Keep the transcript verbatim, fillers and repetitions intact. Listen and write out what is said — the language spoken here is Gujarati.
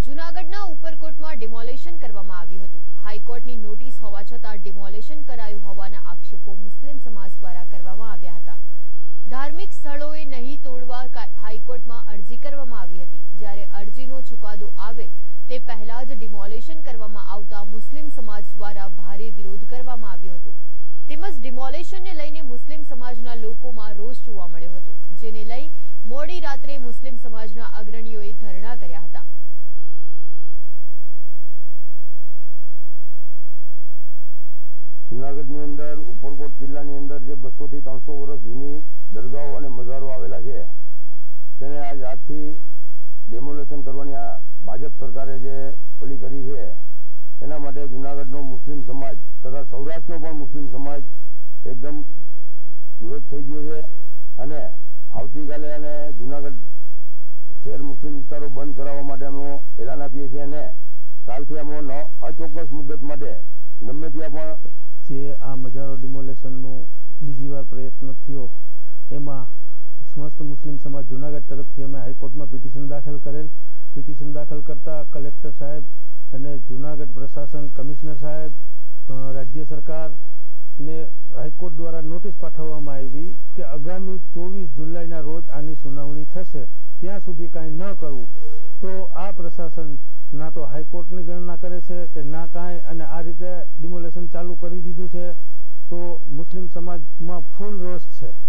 જૂનાગઢના ઉપરકોટમાં ડિમોલેશન કરવામાં આવ્યું હતું। હાઈકોર્ટની નોટિસ હોવા છતાં ડિમોલેશન કરાયું હોવાના આક્ષેપો મુસ્લિમ સમાજ દ્વારા કરવામાં આવ્યા હતા। ધાર્મિક સ્થળોએ નહીં તોડવા હાઈકોર્ટમાં અરજી કરવામાં આવી હતી, જ્યારે અરજીનો ચુકાદો આવે તે પહેલા જ ડિમોલેશન કરવામાં આવતા મુસ્લિમ સમાજ દ્વારા ભારે વિરોધ કરવામાં આવ્યો હતો। તેમજ ડિમોલેશનને લઈને મુસ્લિમ સમાજના લોકોમાં રોષ જોવા મળ્યો હતો, જેને લઈ મોડી રાત્રે મુસ્લિમ સમાજના અગ્રણીઓએ ધરણા કર્યા હતા। જૂનાગઢની અંદર ઉપરકોટ જિલ્લાની અંદર જે બસો થી ત્રણસો વર્ષ જૂની દરગાહો અને મજારો આવેલા છે તેને આજ આજથી ડેમોલેશન કરવાની આ ભાજપ સરકારે જે ઓલી કરી છે એના માટે જૂનાગઢનો મુસ્લિમ સમાજ તથા સૌરાષ્ટ્રનો પણ મુસ્લિમ સમાજ એકદમ વિરોધ થઈ ગયો છે અને આવતીકાલે અને જૂનાગઢ શહેર મુસ્લિમ વિસ્તારો બંધ કરાવવા માટે અમે એલાન આપીએ છીએ અને કાલથી અમે અચોક્કસ મુદ્દત માટે ગમે ત્યાં પણ જે આ મજારો ડિમોલેશનનો બીજી વાર પ્રયત્ન થયો એમાં સમસ્ત મુસ્લિમ સમાજ જૂનાગઢ તરફથી અમે હાઈકોર્ટમાં પિટિશન દાખલ કરેલ। પિટિશન દાખલ કરતા કલેક્ટર સાહેબ અને જૂનાગઢ પ્રશાસન, કમિશનર સાહેબ, રાજ્ય સરકારને હાઈકોર્ટ દ્વારા નોટિસ પાઠવવામાં આવી કે આગામી ચોવીસ જુલાઈના રોજ આની સુનાવણી થશે, ત્યાં સુધી કાંઈ ન કરવું તો આ પ્રશાસન ના તો હાઈકોર્ટની ગણના કરે છે કે ના કાંઈ, અને આ રીતે ડિમોલેશન ચાલુ કરી દીધું છે। તો મુસ્લિમ સમાજમાં ફૂલ રોષ છે।